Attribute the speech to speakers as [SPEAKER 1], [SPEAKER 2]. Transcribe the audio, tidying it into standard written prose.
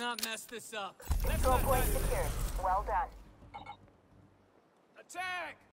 [SPEAKER 1] not mess this up.
[SPEAKER 2] Control point secured. Well done.
[SPEAKER 1] Attack!